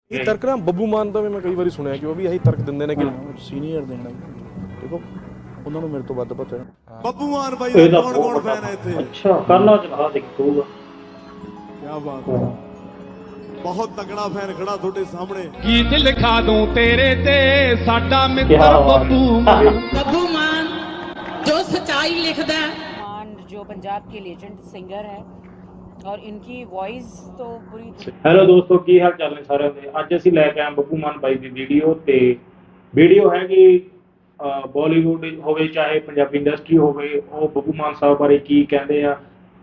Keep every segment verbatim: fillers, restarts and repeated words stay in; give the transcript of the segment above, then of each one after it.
ਇਹ ਤਰਕ ਨਾ ਬੱਬੂ ਮਾਨ ਦਾ ਵੀ ਮੈਂ ਕਈ ਵਾਰੀ ਸੁਣਿਆ ਕਿ ਉਹ ਵੀ ਇਹੀ ਤਰਕ ਦਿੰਦੇ ਨੇ ਕਿ ਸੀਨੀਅਰ ਦੇਣਾ ਦੇਖੋ ਉਹਨਾਂ ਨੂੰ ਮੇਰੇ ਤੋਂ ਵੱਧ ਪਤਾ ਹੈ। ਬੱਬੂ ਮਾਨ ਬਾਈ ਦਾ ਕੌਣ ਕੌਣ ਫੈਨ ਹੈ ਇੱਥੇ? ਅੱਛਾ ਕਰਨਾ ਜਨਾਬ ਦੇਖੂਗਾ ਕੀ ਬਾਤ ਹੈ, ਬਹੁਤ ਤਗੜਾ ਫੈਨ ਖੜਾ ਤੁਹਾਡੇ ਸਾਹਮਣੇ। ਕੀ ਦਿਲ ਖਾ ਦੂੰ ਤੇਰੇ ਤੇ ਸਾਡਾ ਮਿੱਤਰ ਬੱਬੂ ਮਾਨ। ਬੱਬੂ ਮਾਨ जो सच्चाई लिखता है, मान जो पंजाब के लेजेंड सिंगर है और इनकी वॉइस तो पूरी। ਹੈਲੋ ਦੋਸਤੋ, ਕੀ ਹਾਲ ਚਾਲ ਨੇ ਸਾਰਿਆਂ ਦੇ। ਅੱਜ ਅਸੀਂ ਲੈ ਕੇ ਆਏ ਬੱਬੂ ਮਾਨ ਬਾਈ ਦੀ ਵੀਡੀਓ ਤੇ ਵੀਡੀਓ ਹੈਗੀ ਬਾਲੀਵੁੱਡ ਹੋਵੇ ਚਾਹੇ ਪੰਜਾਬੀ ਇੰਡਸਟਰੀ ਹੋਵੇ, ਉਹ ਬੱਬੂ ਮਾਨ ਸਾਹਿਬ ਬਾਰੇ ਕੀ ਕਹਿੰਦੇ ਆ,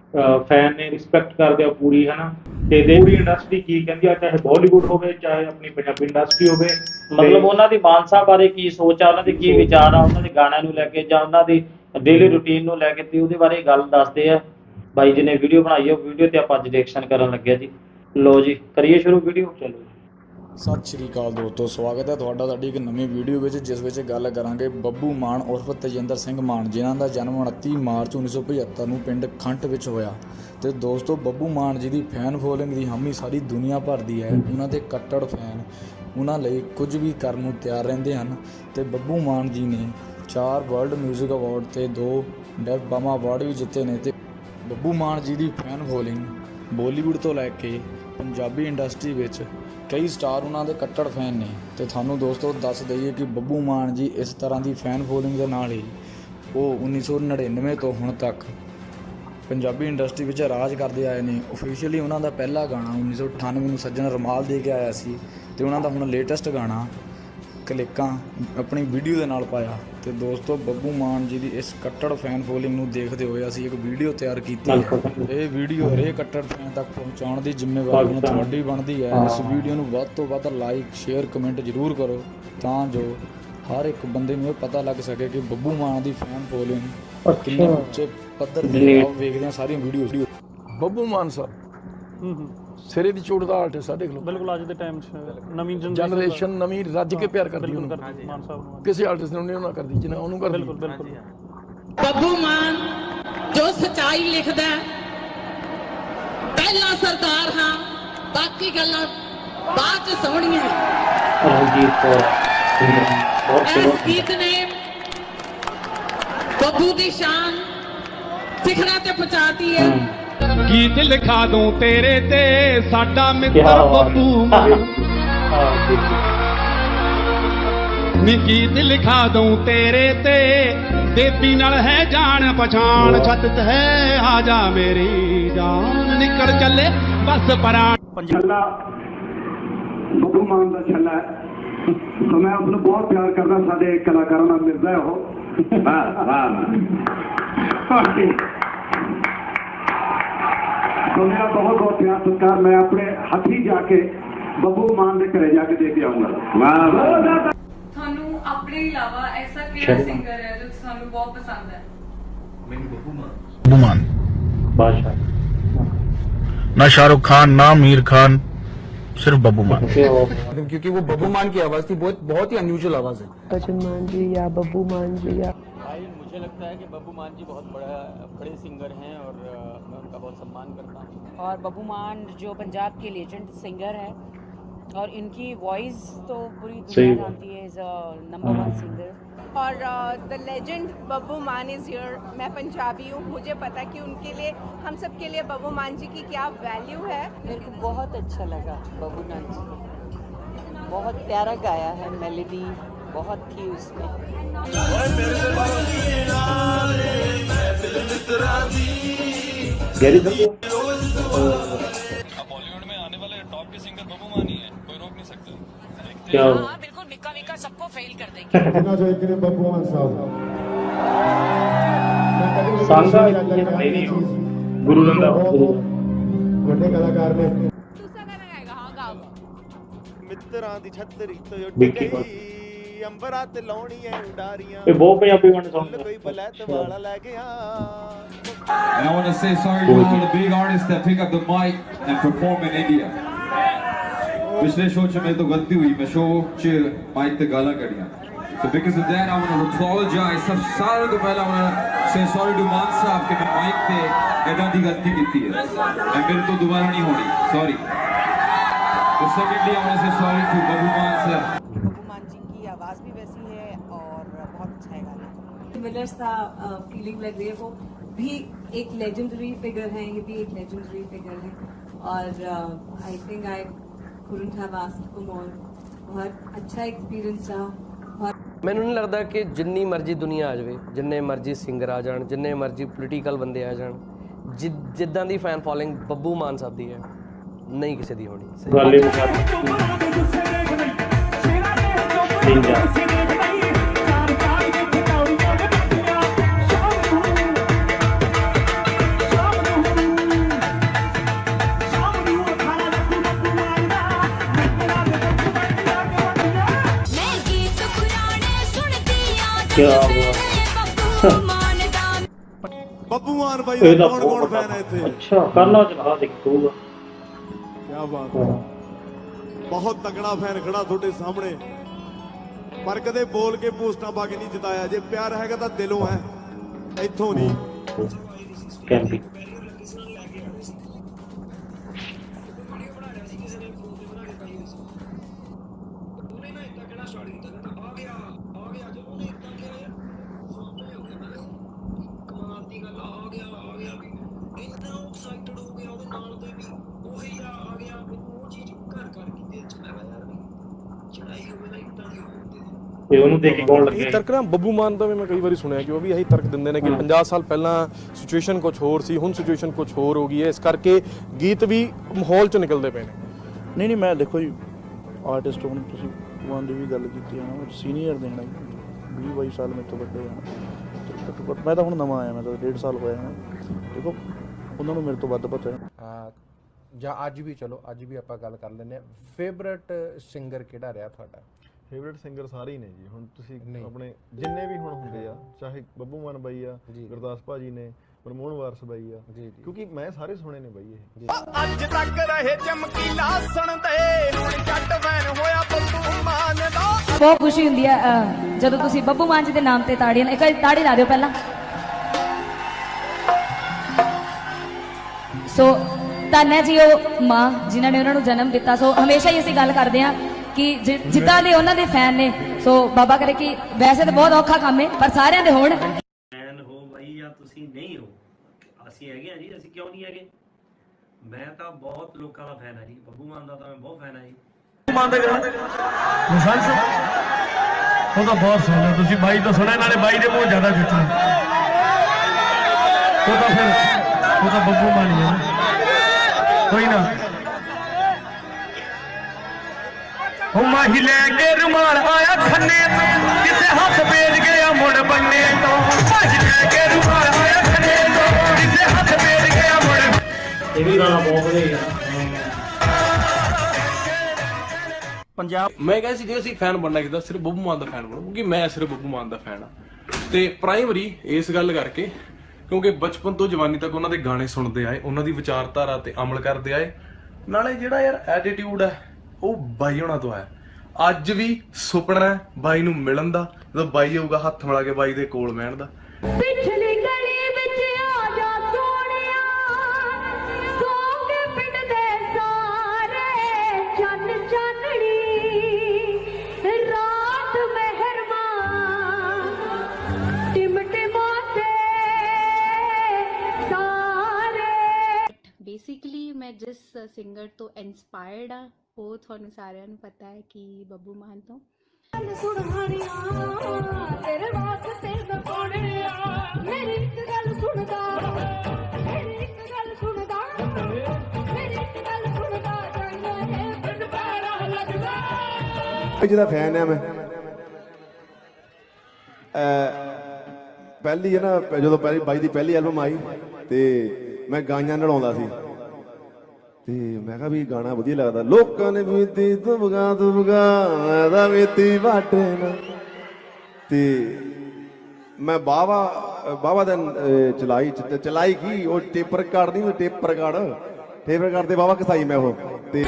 ਫੈਨ ਨੇ ਰਿਸਪੈਕਟ ਕਰਦੇ ਆ ਪੂਰੀ, ਹੈ ਨਾ। ਤੇ ਪੂਰੀ ਇੰਡਸਟਰੀ ਕੀ ਕਹਿੰਦੀ ਆ, ਚਾਹੇ ਬਾਲੀਵੁੱਡ ਹੋਵੇ ਚਾਹੇ ਆਪਣੀ ਪੰਜਾਬੀ ਇੰਡਸਟਰੀ ਹੋਵੇ, ਮਤਲਬ ਉਹਨਾਂ ਦੀ ਮਾਨ ਸਾਹਿਬ ਬਾਰੇ ਕੀ ਸੋਚ ਆ, ਉਹਨਾਂ ਦੇ ਕੀ ਵਿਚਾਰ ਆ, ਉਹਨਾਂ ਦੇ ਗਾਣਿਆਂ ਨੂੰ ਲੈ ਕੇ ਜਾਂ ਉਹਨਾਂ ਦੀ ਡੇਲੀ ਰੂਟੀਨ ਨੂੰ ਲੈ ਕੇ, ਤੇ ਉਹਦੇ ਬਾਰੇ ਗੱਲ ਦੱਸਦੇ ਆ ਬਾਈ ਜੀ ਨੇ ਵੀਡੀਓ ਬਣਾਈ ਹੈ। ਵੀਡੀਓ ਤੇ ਆਪਾਂ ਅੱਜ ਰਿਐਕਸ਼ਨ ਕਰਨ ਲੱਗੇ ਜੀ। ਲੋ ਜੀ ਕਰੀਏ ਸ਼ੁਰੂ ਵੀਡੀਓ। ਚਲੋ ਸਤਿ ਸ਼੍ਰੀ ਅਕਾਲ ਦੋਸਤੋ, ਸਵਾਗਤ ਹੈ ਤੁਹਾਡਾ ਸਾਡੀ ਇੱਕ ਨਵੀਂ ਵੀਡੀਓ ਵਿੱਚ, ਜਿਸ ਵਿੱਚ ਗੱਲ ਕਰਾਂਗੇ ਬੱਬੂ ਮਾਨ ਉਰਫ ਤੇਜਿੰਦਰ ਸਿੰਘ ਮਾਨ, ਜਿਨ੍ਹਾਂ ਦਾ ਜਨਮ ਉਨੱਤੀ ਮਾਰਚ ਉੱਨੀ ਸੌ ਪਝੱਤਰ ਨੂੰ ਪਿੰਡ ਖੰਟ ਵਿੱਚ ਹੋਇਆ। ਤੇ ਦੋਸਤੋ ਬੱਬੂ ਮਾਨ ਜੀ ਦੀ ਫੈਨ ਫੋਲੋਇੰਗ ਦੀ ਹਾਮੀ ਸਾਰੀ ਦੁਨੀਆ ਭਰ ਦੀ ਹੈ। ਉਹਨਾਂ ਦੇ ਕੱਟੜ ਫੈਨ ਉਹਨਾਂ ਲਈ ਕੁਝ ਵੀ ਕਰਨ ਨੂੰ ਤਿਆਰ ਰਹਿੰਦੇ ਹਨ। ਤੇ ਬੱਬੂ ਮਾਨ ਜੀ ਨੇ ਚਾਰ ਵਰਲਡ ਮਿਊਜ਼ਿਕ ਅਵਾਰਡ ਤੇ ਦੋ ਡੈਫ ਬਾਮਾ ਅਵਾਰਡ ਵੀ ਜਿੱਤੇ ਨੇ। ਤੇ ਬੱਬੂ ਮਾਨ ਜੀ ਦੀ ਫੈਨ ਫੋਲੋਇੰਗ ਬਾਲੀਵੁੱਡ ਤੋਂ ਲੈ ਕੇ ਪੰਜਾਬੀ ਇੰਡਸਟਰੀ ਵਿੱਚ ਕਈ ਸਟਾਰ ਉਹਨਾਂ ਦੇ ਕੱਟੜ ਫੈਨ ਨੇ। ਤੇ ਤੁਹਾਨੂੰ ਦੋਸਤੋ ਦੱਸ ਦਈਏ ਕਿ ਬੱਬੂ ਮਾਨ ਜੀ ਇਸ ਤਰ੍ਹਾਂ ਦੀ ਫੈਨ ਫੋਲੋਇੰਗ ਦੇ ਨਾਲ ਹੀ ਉਹ ਉੱਨੀ ਸੌ ਨੜਿਨਵੇਂ ਤੋਂ ਹੁਣ ਤੱਕ ਪੰਜਾਬੀ ਇੰਡਸਟਰੀ ਵਿੱਚ ਰਾਜ ਕਰਦੇ ਆਏ ਨੇ। ਓਫੀਸ਼ੀਅਲੀ ਉਹਨਾਂ ਦਾ ਪਹਿਲਾ ਗਾਣਾ ਉੱਨੀ ਸੌ ਅਠਾਨਵੇਂ ਨੂੰ ਸੱਜਣ ਰਮਾਲ ਦੇ ਕੇ ਆਇਆ ਸੀ, ਤੇ ਉਹਨਾਂ ਦਾ ਹੁਣ ਲੇਟੈਸਟ ਗਾਣਾ ਕਲਿੱਕਾਂ ਆਪਣੀ ਵੀਡੀਓ ਦੇ ਨਾਲ ਪਾਇਆ। ਤੇ ਦੋਸਤੋ ਬੱਬੂ ਮਾਨ ਜੀ ਦੀ ਇਸ ਕੱਟੜ ਫੈਨ ਫੋਲੋਇੰਗ ਨੂੰ ਦੇਖਦੇ ਹੋਏ ਅਸੀਂ ਇੱਕ ਵੀਡੀਓ ਤਿਆਰ ਕੀਤੀ ਹੈ। ਇਹ ਵੀਡੀਓ ਹਰੇਕ ਕੱਟੜ ਫੈਨ ਤੱਕ ਪਹੁੰਚਾਉਣ ਦੀ ਜ਼ਿੰਮੇਵਾਰੀ ਹੁਣ ਤੁਹਾਡੀ ਬਣਦੀ ਹੈ। ਇਸ ਵੀਡੀਓ ਨੂੰ ਵੱਧ ਤੋਂ ਵੱਧ ਲਾਈਕ ਸ਼ੇਅਰ ਕਮੈਂਟ ਜ਼ਰੂਰ ਕਰੋ, ਤਾਂ ਜੋ ਹਰ ਇੱਕ ਬੰਦੇ ਨੂੰ ਇਹ ਪਤਾ ਲੱਗ ਸਕੇ ਕਿ ਬੱਬੂ ਮਾਨ ਦੀ ਫੈਨ ਫੋਲੋਇੰਗ ਕਿੰਨੇ ਉੱਚੇ ਪੱਧਰ ਦੀ ਹੈ। ਵੇਖਦੇ ਹਾਂ ਸਾਰੀਆਂ ਵੀਡੀਓ। ਬੱਬੂ ਮਾਨ ਸਾਹਿਬ ਸਿਰੇ ਦੀ ਚੋਟ ਦਾ ਆਰਟਿਸਟ ਸਾਡੇ ਕੋਲ ਬਿਲਕੁਲ ਅੱਜ ਦੇ ਟਾਈਮ 'ਚ ਨਵੀਂ ਜਨਰੇਸ਼ਨ ਨਵੀਂ ਰੱਜ ਕੇ ਪਿਆਰ ਕਰਦੀ ਉਹਨੂੰ। ਮਾਨ ਸਾਹਿਬ ਨੂੰ ਕਿਸੇ ਆਰਟਿਸਟ ਨੇ ਉਹਨੇ ਉਹਨਾਂ ਕਰਦੀ ਜਿੰਨਾ ਉਹਨੂੰ ਕਰਦੀ। ਬਿਲਕੁਲ ਬਿਲकुल ਬੱਬੂ ਮਾਨ ਜੋ ਸੱਚਾਈ ਲਿਖਦਾ ਹੈ, ਪਹਿਲਾ ਸਰਦਾਰ ਹਾਂ, ਬਾਕੀ ਗੱਲਾਂ ਬਾਅਦ 'ਚ ਸੋਹਣੀਆਂ। ਰਣਜੀਤ ਕੌਰ ਬਹੁਤ ਇਸ ਗੀਤ ਨੇ ਬੱਬੂ ਦੀ ਸ਼ਾਨ ਸਿਖਰਾਂ ਤੇ ਪਹੁੰਚਾਤੀ ਹੈ। ਕੀ ਦਿਲ ਖਾ ਦੂੰ ਤੇਰੇ ਤੇ ਸਾਡਾ ਮਿੱਤਰ ਬੱਬੂ ਮਾਨ। ਨੀ ਕੀ ਦਿਲ ਖਾ ਦੂੰ ਤੇਰੇ ਤੇ ਦੇਵੀ ਨਾਲ ਹੈ ਜਾਣ ਪਛਾਣ, ਛੱਤ ਤੇ ਹੈ ਆ ਜਾ ਮੇਰੀ ਜਾਨ, ਨਿਕਲ ਚੱਲੇ ਬਸ ਪਰਾਂ। ਛੱਲਾ ਬੱਬੂ ਮਾਨ ਦਾ ਛੱਲਾ ਹੈ, ਤਾਂ ਮੈਂ ਉਸਨੂੰ ਬਹੁਤ ਪਿਆਰ ਕਰਦਾ। ਸਾਡੇ ਕਲਾਕਾਰਾਂ ਨਾਲ ਮਿਲਦਾ ਹੈ ਉਹ। ਵਾਹ ਵਾਹ तो मेरा बहुत बहुत प्यार सत्कार। मैं अपने हथी जाके बब्बू मान के घरे जाके दे के आऊंगा। थानू अपने अलावा ऐसा केड़ा सिंगर है जो थानू बहुत पसंद है? मैंने बब्बू मान बब्बू मान बादशाह, ना शाहरुख खान ना आमिर खान, सिर्फ बब्बू मान। क्योंकि वो बब्बू मान की आवाज थी, बहुत बहुत ही अनयूजुअल आवाज है। बच्चन मान जी या बब्बू मान जी या भाई, मुझे लगता है कि बब्बू मान जी बहुत बड़ा बड़े सिंगर हैं और मैं उनका बहुत सम्मान करता हूँ। और बब्बू मान जो पंजाब के लेजेंड सिंगर है और इनकी वॉइस तो पूरी दुनिया जानती है, इज नंबर वन सिंगर। और the legend Babbu Maan is here. मैं पंजाबी हूँ, मुझे पता है कि उनके लिए, हम सब के लिए बब्बू मान जी की क्या वैल्यू है। मेरे को बहुत अच्छा लगा बब्बू मान जी, बहुत प्यारा गाया है, मेलोडी बहुत थी उसमें। बॉलीवुड में आने वाले टॉप के सिंगर बब्बू मान ही है, कोई रोक नहीं सकता। क्या हाँ, बिल्कुल मिक्का मिक्का सबको फेल कर देंगे। बब्बू मान साहब गुरु रंधावा ਵੱਡੇ ਕਲਾਕਾਰ ਨੇ। दूसरा गाना गाएगा। हाँ गाओ। ਮਿੱਤਰਾਂ ਦੀ ਛਤਰੀ ਤੋਂ ਉੱਡ ਗਈ, ਅੰਬਰਾਂ ਤੇ ਲਾਉਣੀਆਂ ਉਡਾਰੀਆਂ, ਇਹ ਬਹੁਤ ਪੰਜਾਬੀ ਗਾਣੇ ਸੁਣਦੇ ਕੋਈ ਬਲੈਤ ਵਾਲਾ ਲੈ ਗਿਆ। And I want to say sorry to all the big artists that pick up the mic and perform in India. पिछले शो च मेरे तो गलती हुई, मैं शो च माइक ते गालां कढ़ियां, so because of that I want to apologize। सब सारे तो पहला I want to say sorry to मान साहब कि मैं माइक ते ऐदां दी गलती कीती है, एंड मेरे तो दोबारा नहीं होनी, सॉरी। तो secondly I want to say sorry to Babbu Maan sir. Babbu मान जी की आवाज़ भी वैसी है और बहुत अच्छा है गाना। मिलर्स का फीलिंग लग रही है, वो भी एक लेजेंडरी फिगर है, ये भी एक लेजेंडरी फिगर है और I think I couldn't have asked for more. बहुत अच्छा एक्सपीरियंस रहा। ਮੈਨੂੰ ਨਹੀਂ ਲੱਗਦਾ ਕਿ ਜਿੰਨੀ ਮਰਜ਼ੀ ਦੁਨੀਆ ਆ ਜਾਵੇ, ਜਿੰਨੇ ਮਰਜ਼ੀ ਸਿੰਗਰ ਆ ਜਾਣ, ਜਿੰਨੇ ਮਰਜ਼ੀ ਪੋਲੀਟੀਕਲ ਬੰਦੇ ਆ ਜਾਣ, ਜਿੱਦਾਂ ਦੀ ਫੈਨ ਫੋਲੋਇੰਗ ਬੱਬੂ ਮਾਨ ਸਾਹਿਬ ਦੀ ਹੈ ਨਹੀਂ ਕਿਸੇ ਦੀ ਹੋਣੀ। क्या ਬੱਬੂ ਮਾਨ ਬਾਈ ਦਾ ਕੌਣ ਕੌਣ ਫੈਨ ਹੈ ਇੱਥੇ? ਅੱਛਾ ਕਰਨਾ ਚਲਾ ਦੇਖੂਗਾ। ਕੀ ਬਾਤ ਹੈ, ਬਹੁਤ ਤਕੜਾ ਫੈਨ ਖੜਾ ਤੁਹਾਡੇ ਸਾਹਮਣੇ, ਪਰ ਕਦੇ ਬੋਲ ਕੇ ਪੋਸਟਾਂ ਪਾ ਕੇ ਨਹੀਂ ਜਿਤਾਇਆ। ਜੇ ਪਿਆਰ ਹੈਗਾ ਤਾਂ ਦਿਲੋਂ ਹੈ, ਇੱਥੋਂ ਨਹੀਂ। ਕੈਂਪੀ ਉਹਨੂੰ ਦੇਖ ਕੇ ਕੌਣ ਲੱਗੇ ਤਰਕ ਨਾ ਬੱਬੂ ਮਾਨ ਦਾ ਵੀ ਮੈਂ ਕਈ ਵਾਰੀ ਸੁਣਿਆ ਕਿ ਉਹ ਵੀ ਇਹੀ ਤਰਕ ਦਿੰਦੇ ਨੇ ਕਿ ਪੰਜਾਹ ਸਾਲ ਪਹਿਲਾਂ ਸਿਚੁਏਸ਼ਨ ਕੁਝ ਹੋਰ ਸੀ, ਹੁਣ ਸਿਚੁਏਸ਼ਨ ਕੁਝ ਹੋਰ ਹੋ ਗਈ ਹੈ, ਇਸ ਕਰਕੇ ਗੀਤ ਵੀ ਮਾਹੌਲ 'ਚ ਨਿਕਲਦੇ ਪਏ ਨੇ। ਨਹੀਂ ਨਹੀਂ ਮੈਂ ਦੇਖੋ ਜੀ ਆਰਟਿਸਟ ਹੁਣ ਤੁਸੀਂ ਮਾਨ ਦੀ ਵੀ ਗੱਲ ਕੀਤੀ ਹੈ ਨਾ, ਸੀਨੀਅਰ ਦੇਣਾ ਵੀਹ ਬਾਈ ਸਾਲ ਮੇਰੇ ਤੋਂ ਵੱਡੇ ਆ, ਘੱਟੋ ਘੱਟ ਮੈਂ ਤਾਂ ਹੁਣ ਨਵਾਂ ਆਇਆ, ਮੈਂ ਤਾਂ ਡੇਢ ਸਾਲ ਹੋਇਆ ਹੈ। ਦੇਖੋ ਉਹਨਾਂ ਨੂੰ ਮੇਰੇ ਤੋਂ ਵੱਧ ਪਤਾ ਹੈ। ਜਾਂ ਅੱਜ ਵੀ ਚਲੋ ਅੱਜ ਵੀ ਆਪਾਂ ਗੱਲ ਕਰ ਲੈਂਦੇ ਹਾਂ, ਫੇਵਰਟ ਸਿੰਗਰ ਕਿਹੜਾ ਰਿਹਾ ਤੁਹਾਡਾ? ਫੇਵਰਟ ਸਿੰਗਰ ਸਾਰੇ ਹੀ ਨੇ ਜੀ। ਹੁਣ ਤੁਸੀਂ ਆਪਣੇ ਜਿੰਨੇ ਵੀ ਹੁਣ ਹੁੰਦੇ ਆ, ਚਾਹੇ ਬੱਬੂ ਮਾਨ ਬਾਈ ਆ, ਗੁਰਦਾਸ ਭਾਜੀ ਨੇ, ਮਨਮੋਹਨ ਵਾਰਸ ਬਾਈ ਆ, ਕਿਉਂਕਿ ਮੈਂ ਸਾਰੇ ਸੁਣੇ ਨੇ ਬਾਈ ਇਹ। ਅੱਜ ਤੱਕ ਰਹੇ ਚਮਕੀਲਾ ਸੁਣਦੇ, ਹੁਣ ਜੱਟ ਫੈਨ ਹੋਇਆ ਬੱਬੂ ਮਾਨ ਦਾ। ਬਹੁਤ ਖੁਸ਼ੀ ਹੁੰਦੀ ਹੈ ਜਦੋਂ ਤੁਸੀਂ ਬੱਬੂ ਮਾਨ ਜੀ ਦੇ ਨਾਮ ਤੇ ਤਾੜੀਆਂ, ਇੱਕ ਵਾਰੀ ਤਾੜੀ ਲਾ ਦਿਓ ਪਹਿਲਾਂ। ਸੋ ਧੰਨ ਹੈ ਜੀ ਉਹ ਮਾਂ ਜਿਨ੍ਹਾਂ ਨੇ ਉਹਨਾਂ ਨੂੰ ਜਨਮ ਦਿੱਤਾ। ਸੋ ਹਮੇਸ਼ਾ ਹੀ ਅਸੀਂ ਗੱਲ ਕਰਦੇ ਹਾਂ ਕਿ ਜਿੱਦਾਂ ਦੇ ਉਹਨਾਂ ਦੇ ਫੈਨ ਨੇ, ਸੋ ਬਾਬਾ ਕਰੇ ਕਿ ਵੈਸੇ ਤਾਂ ਬਹੁਤ ਔਖਾ ਕੰਮ ਹੈ ਪਰ ਸਾਰਿਆਂ ਦੇ ਹੋਣ। ਫੈਨ ਹੋ ਬਾਈ ਜਾਂ ਤੁਸੀਂ ਨਹੀਂ ਹੋ, ਅਸੀਂ ਹੈਗੇ ਆ ਜੀ, ਅਸੀਂ ਕਿਉਂ ਨਹੀਂ ਹੈਗੇ। ਮੈਂ ਤਾਂ ਬਹੁਤ ਲੋਕਾਂ ਦਾ ਫੈਨ ਆ ਜੀ, ਬੱਬੂ ਮਾਨ ਦਾ ਤਾਂ ਮੈਂ ਬਹੁਤ ਫੈਨ ਆ ਜੀ। ਮਾਨ ਦਾ ਲਾਇਸੈਂਸ ਉਹ ਤਾਂ ਬਹੁਤ ਸੁਣਿਆ ਤੁਸੀਂ, ਬਾਈ ਤੋਂ ਸੁਣਿਆ, ਨਾਲੇ ਬਾਈ ਦੇ ਮੂੰਹ ਜ਼ਿਆਦਾ ਖਿੱਚਣਾ, ਉਹ ਤਾਂ ਫਿਰ ਉਹ ਤਾਂ ਬੱਬੂ ਮਾਨ ਹੀ ਹੈ। ਕੋਈ ਨਾ ਉਹ ਮਾਹੀ ਲੈ ਕੇ ਰੁਮਾਲ ਆਇਆ ਖੰਨੇ ਤੋਂ, ਕਿਸੇ ਹੱਥ ਵੇਚ ਗਿਆ ਮੁੜ ਬੰਨੇ ਤੋਂ। ਮਾਹੀ ਲੈ ਕੇ ਰੁਮਾਲ ਆਇਆ ਖੰਨੇ ਤੋਂ, ਕਿਸੇ ਹੱਥ ਵੇਚ ਗਿਆ ਮੁੜ। ਇਹ ਵੀ ਗਾਣਾ ਬਹੁਤ ਵਧੀਆ ਪੰਜਾਬ। ਮੈਂ ਕਹਿੰਦਾ ਸੀ ਜੇ ਅਸੀਂ ਫੈਨ ਬਣਨਾ ਕਿਦਾ ਸਿਰਫ ਬੱਬੂ ਮਾਨ ਦਾ ਫੈਨ ਬਣੋ, ਕਿਉਂਕਿ ਮੈਂ ਸਿਰਫ ਬੱਬੂ ਮਾਨ ਦਾ ਫੈਨ ਆ। ਤੇ ਪ੍ਰਾਇਮਰੀ ਇਸ ਗੱਲ ਕਰਕੇ ਕਿਉਂਕਿ ਬਚਪਨ ਤੋਂ ਜਵਾਨੀ ਤੱਕ ਉਹਨਾਂ ਦੇ ਗਾਣੇ ਸੁਣਦੇ ਆਏ, ਉਹਨਾਂ ਦੀ ਵਿਚਾਰਧਾਰਾ ਤੇ ਅਮਲ ਕਰਦੇ ਆਏ, ਨਾਲੇ ਜਿਹੜਾ ਯਾਰ ਐਟੀਟਿਊਡ ਹੈ ਉਹ ਬਾਈ ਹੋਣਾ ਤੋਂ ਆਇਆ। ਅੱਜ ਵੀ ਸੁਪਨਾ ਹੈ ਬਾਈ ਨੂੰ ਮਿਲਣ ਦਾ, ਜਦੋਂ ਬਾਈ ਆਊਗਾ ਹੱਥ ਮਿਲਾ ਕੇ ਬਾਈ ਦੇ ਕੋਲ ਬਹਿਣ ਦਾ। ਪਿਛਲੀ ਗਲੀ ਵਿੱਚ ਆ ਜਾ ਸੋਹਣਿਆ, ਸੌਂਗ ਪਿੰਡ ਦੇ ਸਾਰੇ, ਚੰਨ ਚਾਨਣੀ ਰਾਤ ਮਿਹਰਬਾਨ, ਟਿਮ ਟਿਮਾਤੇ ਸਾਰੇ। ਬੇਸਿਕਲੀ ਮੈਂ ਜਿਸ ਸਿੰਗਰ ਤੋਂ ਇਨਸਪਾਇਰਡ ਆ ਉਹ ਤੁਹਾਨੂੰ ਸਾਰਿਆਂ ਨੂੰ ਪਤਾ ਹੈ ਕਿ ਬੱਬੂ ਮਾਨ ਤੋਂ। ਤੇਰੇ ਵਾਸਤੇ ਮੈਂ ਕੋਣਿਆ, ਮੇਰੀ ਇੱਕ ਗੱਲ ਸੁਣਦਾ, ਮੇਰੀ ਇੱਕ ਗੱਲ ਸੁਣਦਾ, ਮੇਰੀ ਇੱਕ ਗੱਲ ਸੁਣਦਾ, ਚੰਗਾ ਹੈ ਪਿੰਡ ਪੈਰਾ ਲੱਗਦਾ। ਜਿਹਦਾ ਫੈਨ ਆ ਮੈਂ, ਪਹਿਲੀ ਹੈ ਨਾ ਜਦੋਂ ਪਹਿਲੀ ਬਾਈ ਦੀ ਪਹਿਲੀ ਐਲਬਮ ਆਈ ਤੇ ਮੈਂ ਗਾਈਆਂ ਨੜਾਉਂਦਾ ਸੀ, ਤੇ ਮੈਂ ਕਿਹਾ ਵੀ ਗਾਣਾ ਵਧੀਆ ਲੱਗਦਾ। ਲੋਕਾਂ ਨੇ ਬੀਤੀ ਦੁਬਗਾ ਦੁਬਗਾ ਦਾ ਬੀਤੀ ਬਾਟੇ ਨਾ, ਤੇ ਮੈਂ ਬਾਵਾ ਬਾਵਾ ਦਿਨ ਚਲਾਈ ਚਲਾਈ ਕੀ ਉਹ ਟੇਪਰ ਕਾਰਡ ਨਹੀਂ, ਟੇਪਰ ਕਾਰਡ ਟੇਪਰ ਕਾਰਡ ਤੇ ਬਾਵਾ ਕਸਾਈ ਮੈਂ ਉਹ। ਤੇ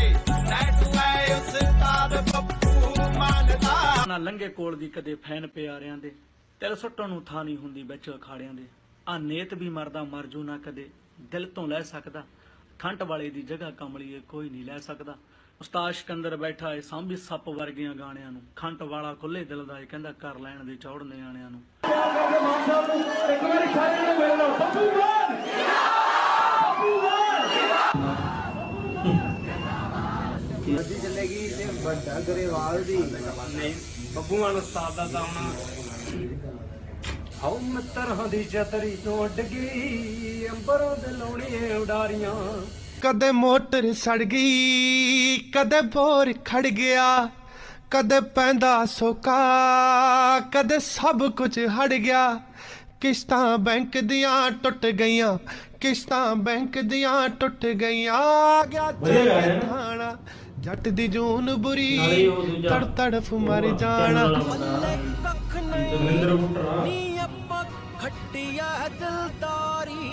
ਨਾ ਲੰਘੇ ਕੋਲ ਦੀ ਕਦੇ ਫੈਨ ਪਿਆਰਿਆਂ ਦੇ, ਤਿਲ ਸੁੱਟਣ ਨੂੰ ਥਾਂ ਨਹੀਂ ਹੁੰਦੀ ਵਿੱਚ ਅਖਾੜਿਆਂ ਦੇ। ਆ ਨੇਤ ਵੀ ਮਰਦਾ ਮਰ ਜੂ ਨਾ ਕਦੇ ਦਿਲ ਤੋਂ ਲੈ ਸਕਦਾ, ਠੰਡ ਵਾਲੇ ਦੀ ਜਗ੍ਹਾ ਕਮਲੀਏ ਕੋਈ ਨਹੀਂ ਲੈ ਸਕਦਾ। ਉਸਤਾਦ ਸਿਕੰਦਰ ਬੈਠਾ ਏ ਸਾਂਭੀ ਸੱਪ ਵਰਗੀਆਂ ਗਾਣਿਆਂ ਨੂੰ, ਖੰਟ ਵਾਲਾ ਖੁੱਲੇ ਦਿਲ ਦਾ ਏ ਕਹਿੰਦਾ ਕਰ ਲੈਣ ਦੇ ਚੌੜ ਨਿਆਣਿਆਂ ਨੂੰ। ਇੱਕ ਵਾਰੀ ਸਾਰੇ ਨੂੰ ਮਿਲ ਲਓ ਬੱਬੂ ਮਾਨ ਬੱਬੂ ਮਾਨ ਅੱਜ ਚੱਲੇਗੀ ਤੇ ਵੱਡਾ ਗਰੇਵਾਲ ਦੀ ਨਹੀਂ ਬੱਬੂ ਮਾਨ ਉਸਤਾਦ ਦਾ ਤਾਂ ਆਉਣਾ। ਹਾਉ ਮਿੱਤਰਾਂ ਦੀ ਛਤਰੀ ਤੋਂ ਉੱਡ ਗਈ ਅੰਬਰਾਂ ਦੇ ਲਾਉਣੀਏ ਉਡਾਰੀਆਂ। ਕਦੇ ਮੋਟਰ ਸੜ ਗਈ ਕਦੇ ਬੋਰ ਖੜ ਗਿਆ ਕਦੇ ਪੈਂਦਾ ਸੋਕਾ ਕਦੇ ਸਭ ਕੁਝ ਹੜ ਗਿਆ। ਕਿਸ਼ਤਾਂ ਬੈਂਕ ਦੀਆਂ ਟੁੱਟ ਗਈਆਂ ਕਿਸ਼ਤਾਂ ਬੈਂਕ ਦੀਆਂ ਟੁੱਟ ਗਈਆਂ। ਗਿਆ ਥਾਣਾ ਜੱਟ ਦੀ ਜੂਨ ਬੁਰੀ ਤੜ ਤੜਫ ਮਰ ਜਾਣਾ। ਕੱਖ ਨਹੀਂ ਆਪਾਂ ਖੱਟਿਆ ਦਿਲਦਾਰੀ।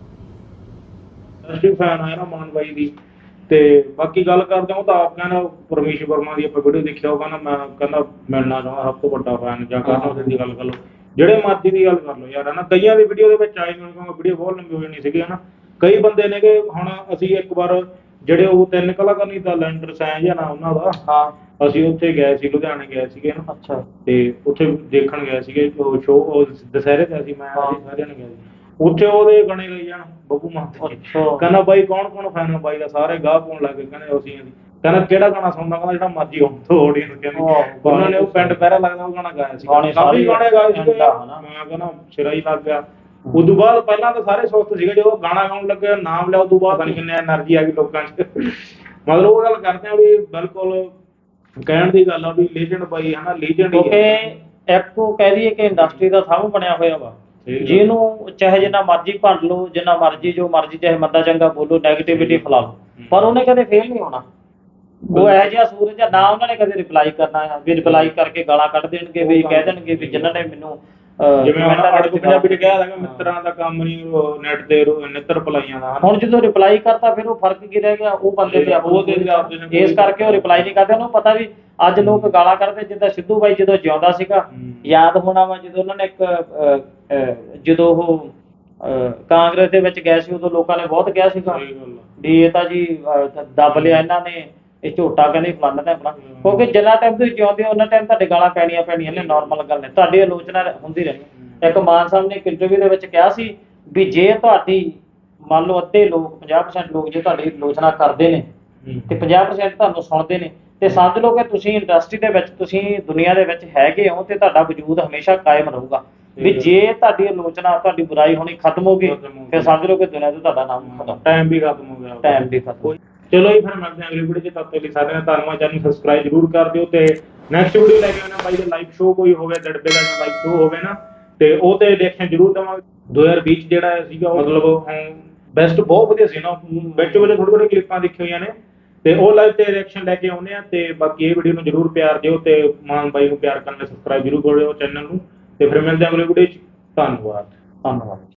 ਇੰਡਸਟਰੀ ਫੈਨ ਆਇਆ ਨਾ ਮਾਨ ਬਾਈ ਦੀ। ਤੇ ਬਾਕੀ ਗੱਲ ਕਰਦੇ ਹਾਂ ਤਾਂ ਆਪ ਕਹਿੰਦਾ ਪਰਮੇਸ਼ ਵਰਮਾ ਦੀ ਆਪਾਂ ਵੀਡੀਓ ਦੇਖਿਆ ਉਹ ਕਹਿੰਦਾ ਮੈਂ ਕਹਿੰਦਾ ਮਿਲਣਾ ਚਾਹੁੰਦਾ ਸਭ ਤੋਂ ਵੱਡਾ ਫੈਨ ਜਾਂ ਕਰਨਾ ਦੀ ਗੱਲ ਕਰ ਲਓ ਜਿਹੜੇ ਮਰਜ਼ੀ ਦੀ ਗੱਲ ਕਰ ਲਓ ਯਾਰ ਹਨਾ। ਕਈਆਂ ਦੀ ਵੀਡੀਓ ਦੇ ਵਿੱਚ ਆਏ ਨਹੀਂ ਕਿਉਂਕਿ ਵੀਡੀਓ ਬਹੁਤ ਲੰਬੀ ਹੋ ਜਾਣੀ ਸੀਗੀ ਹਨਾ। ਕਈ ਬੰਦੇ ਨੇ ਕਿ ਹੁਣ ਅਸੀਂ ਇੱਕ ਵਾਰ ਜਿਹੜੇ ਉਹ ਤਿੰਨ ਕਲਾਕਾਰ ਨਹੀਂ ਤਾਂ ਲੈਂਡਰ ਸੈਂ ਜਾਂ ਨਾ ਉਹਨਾਂ ਦਾ ਹਾਂ ਅਸੀਂ ਉੱਥੇ ਗਏ ਸੀ ਲੁਧਿਆਣੇ ਗਏ ਸੀਗੇ ਨਾ। ਅੱਛਾ ਤੇ ਉੱਥੇ ਦੇਖਣ ਗਏ ਸੀਗੇ ਉਹ ਸ਼ੋਅ ਉਹ ਦੁਸਹਿਰੇ ਤੇ ਅਸੀਂ ਮੈਂ ਅਸੀਂ ਸਾਰਿਆਂ ਨੇ ਗਏ ਸੀ ਉੱਥੇ ਉਹਦੇ ਗਾਣੇ ਗਾਈ ਜਾਣ ਬੱਬੂ ਮਾਨ ਦੇ। ਕਹਿੰਦਾ ਬਾਈ ਕੌਣ ਕੌਣ ਫੈਨ ਬਾਈ ਦਾ ਸਾਰੇ ਗਾਹ ਪਾਉਣ ਲੱਗ ਗਏ ਕਹਿੰਦੇ ਅਸੀਂ ਕਹਿੰਦਾ ਕਿਹੜਾ ਗਾਣਾ ਸੁਣਦਾ ਕਹਿੰਦਾ ਜਿਹੜਾ ਮਰਜ਼ੀ ਹੋਣ ਤੋਂ ਆਡੀਅנס ਕਹਿੰਦੀ ਉਹਨਾਂ ਨੇ ਉਹ ਪਿੰਡ ਪਹਿਰਾ ਲੱਗਦਾ ਉਹ ਗਾਣਾ ਗਾਇਆ ਸੀ ਕਾਫੀ ਗਾਣੇ ਗਾਏ ਸੀਗੇ ਮੈਂ ਕਹਿੰਦਾ ਸਿਰਾ ਹੀ ਲੱਗ ਗਿਆ। ਉਦੋਂ ਬਾਅਦ ਪਹਿਲਾਂ ਤਾਂ ਸਾਰੇ ਸੁਸਤ ਸੀਗੇ ਜਦੋਂ ਗਾਣਾ ਗਾਉਣ ਲੱਗੇ ਨਾਮ ਲਿਆ ਉਦੋਂ ਬਾਅਦ ਪਤਾ ਨੀ ਕਿੰਨੀ એનર્ਜੀ ਆ ਗਈ ਲੋਕਾਂ 'ਚ। ਮਤਲਬ ਉਹ ਗੱਲ ਕਰਦੇ ਆ ਵੀ ਬਿਲਕੁਲ ਕਹਿਣ ਦੀ ਗੱਲ ਆ ਵੀ ਲੀਜੈਂਡ ਬਾਈ ਹਨਾ ਲੀਜੈਂਡ ਹੀ ਕਿਉਂਕਿ ਇੱਕ ਉਹ ਕਹਿ ਦਈਏ ਕਿ ਇੰਡਸਟਰੀ ਦਾ ਥੰਮ ਬਣਿਆ ਹੋਇਆ ਵਾ ਜਿਹਨੂੰ ਚਾਹੇ ਜਿੰਨਾ ਮਰਜ਼ੀ ਭੰਡ ਲਓ ਜਿੰਨਾ ਮਰਜ਼ੀ ਜੋ ਮਰਜ਼ੀ ਚਾਹੇ ਮੰਦਾ ਚੰਗਾ ਬੋਲੋ ਨੈਗੇਟਿਵਿਟੀ ਫੈਲਾ ਲਓ ਪਰ ਉਹਨੇ ਕਦੇ ਫੇਲ ਨਹੀਂ ਹੋਣਾ। ਉਹ ਇਹੋ ਜਿਹਾ ਸੂਰਜ ਆ ਨਾ ਉਹਨਾਂ ਨੇ ਕਦੇ ਰਿਪਲਾਈ ਕਰਨਾ ਆ ਵੀ ਰਿਪਲਾਈ ਕਰਕੇ ਗਾਲਾਂ ਕੱਢ ਦੇਣਗੇ ਵੀ ਕਹਿ ਦੇਣਗੇ ਵੀ ਜਿਨ੍ਹਾਂ ਨੇ ਮੈਨੂੰ ਜਿਵੇਂ ਪੰਜਾਬੀ ਚ ਕਿਹਾ ਮਿੱਤਰਾਂ ਦਾ ਕੰਮ ਨਹੀਂ ਨੈਟ ਤੇ ਨਿੱਤਰ ਭਲਾਈਆਂ ਦਾ। ਹੁਣ ਜਦੋਂ ਰਿਪਲਾਈ ਕਰਤਾ ਫਿਰ ਉਹ ਫਰਕ ਕੀ ਰਹਿ ਗਿਆ ਉਹ ਬੰਦੇ ਤੇ ਆਪੋ ਇਸ ਕਰਕੇ ਉਹ ਰਿਪਲਾਈ ਨਹੀਂ ਕਰਦੇ। ਉਹਨੂੰ ਪਤਾ ਵੀ ਅੱਜ ਲੋਕ ਗਾਲਾਂ ਕੱਢਦੇ ਜਿੱਦਾਂ ਸਿੱਧੂ ਬਾਈ ਜਦੋਂ ਜਿਉਂਦਾ ਸੀਗਾ ਯਾਦ ਹੋਣਾ ਵਾ ਜਦੋਂ ਉਹਨਾਂ ਨੇ ਇੱਕ ਜਦੋਂ ਉਹ ਕਾਂਗਰਸ ਦੇ ਵਿੱਚ ਗਏ ਸੀ ਉਦੋਂ ਲੋਕਾਂ ਨੇ ਬਹੁਤ ਕਿਹਾ ਸੀਗਾ ਵੀ ਇਹ ਤਾਂ ਜੀ ਦੱਬ ਲਿਆ ਇਹਨਾਂ ਨੇ ਇਹ ਝੋਟਾ ਕਹਿੰਦੇ ਫਲਾਨਾ ਤਾਂ ਆਪਣਾ ਕਿਉਂਕਿ ਜਿੰਨਾ ਟਾਈਮ ਤੁਸੀਂ ਜਿਉਂਦੇ ਹੋ ਉਹਨਾਂ ਟਾਈਮ ਤੁਹਾਡੇ ਗਾਲਾਂ ਪੈਣੀਆਂ ਪੈਣੀਆਂ ਨੇ ਨਾਰਮਲ ਗੱਲ ਨੇ ਤੁਹਾਡੀ ਆਲੋਚਨਾ ਹੁੰਦੀ ਰਹਿਣੀ। ਇੱਕ ਮਾਨ ਸਾਹਿਬ ਨੇ ਇੱਕ ਇੰਟਰਵਿਊ ਦੇ ਵਿੱਚ ਕਿਹਾ ਸੀ ਵੀ ਜੇ ਤੁਹਾਡੀ ਮੰਨ ਲਓ ਅੱਧੇ ਲੋਕ ਪੰਜਾਹ ਪਰਸੈਂਟ ਲੋਕ ਜੇ ਤੁਹਾਡੀ ਆਲੋਚਨਾ ਕਰਦੇ ਨੇ ਤੇ ਪੰਜਾਹ ਪਰਸੈਂਟ ਤੁਹਾਨੂੰ ਸੁਣਦੇ ਨੇ ਤੇ ਸਮਝ ਲਓ ਕਿ ਤੁਸੀਂ ਇੰਡਸਟਰੀ ਦੇ ਵਿੱਚ ਤੁਸੀਂ ਦੁਨੀਆ ਦੇ ਵਿੱਚ ਹੈਗੇ ਹੋ ਤੇ ਤੁਹਾਡਾ ਵਜੂਦ ਹਮੇਸ਼ਾ ਕਾਇਮ ਰਹੂਗਾ। ਵੀ ਜੇ ਤੁਹਾਡੀ ਆਲੋਚਨਾ ਤੁਹਾਡੀ ਬੁਰਾਈ ਹੋਣੀ ਖਤਮ ਹੋ ਗਈ ਫਿਰ ਸਮਝ ਲਓ ਕਿ ਦੁਨੀਆ ਤੋਂ ਤੁਹਾਡਾ ਨਾਮ ਖਤਮ ਟਾਈਮ ਵੀ ਖਤਮ ਹੋ ਗਿਆ ਟਾਈਮ ਵੀ ਖਤਮ। ਚਲੋ ਜੀ ਫਿਰ ਮਿਲਦੇ ਹਾਂ ਅਗਲੀ ਵੀਡੀਓ 'ਚ ਤਦ ਤੱਕ ਲਈ ਸਾਰਿਆਂ ਦਾ ਧੰਨਵਾਦ। ਚੈਨਲ ਸਬਸਕ੍ਰਾਈਬ ਜ਼ਰੂਰ ਕਰ ਦਿਓ ਤੇ ਨੈਕਸਟ ਵੀਡੀਓ ਲੈ ਕੇ ਆਉਣਾ ਬਾਈ ਦਾ ਲਾਈਵ ਸ਼ੋਅ ਕੋਈ ਹੋਵੇ ਦੜਬੇ ਦਾ ਜਾਂ ਲਾਈਵ ਸ਼ੋਅ ਹੋਵੇ ਨਾ ਤੇ ਉਹ ਤੇ ਰਿਐਕਸ਼ਨ ਜ਼ਰੂਰ ਦੇਵਾਂਗੇ। ਦੋ ਹਜ਼ਾਰ ਵੀਹ 'ਚ ਜਿਹੜਾ ਸੀਗਾ ਮਤਲਬ ਬੈਸਟ ਬਹੁਤ ਵਧੀਆ ਸੀ ਨਾ ਵਿੱਚ ਵਿੱਚ ਥੋੜੀ ਥੋੜੀ ਕਲਿੱਪਾਂ ਦੇਖੀ ਹੋਈਆਂ ਨੇ ਤੇ ਉਹ ਲਾਈਵ ਤੇ ਰਿਐਕਸ਼ਨ ਲੈ ਕੇ ਆਉਂਦੇ ਆ ਤੇ ਬਾਕੀ ਇਹ ਵੀਡੀਓ ਨੂੰ ਜ਼ਰੂਰ ਪਿਆਰ ਦਿਓ ਤੇ ਮਾਨ ਬਾਈ ਨੂੰ ਪਿਆਰ ਕਰਨ ਲਈ ਸਬਸਕ੍ਰਾਈਬ ਜ਼ਰੂਰ ਕਰਿਓ ਚੈਨਲ ਨੂੰ ਤੇ ਫਿਰ ਮਿਲਦੇ ਹਾਂ ਅਗਲੀ ਵੀਡੀਓ 'ਚ। ਧੰਨਵਾਦ ਧੰਨਵਾਦ।